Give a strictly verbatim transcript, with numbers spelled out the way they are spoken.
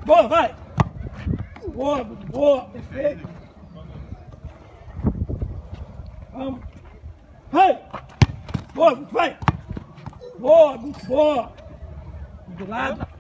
Boa, vai! Boa, boa, perfeito! Vamos! Vai! Boa, vai! Boa, muito boa! Do lado!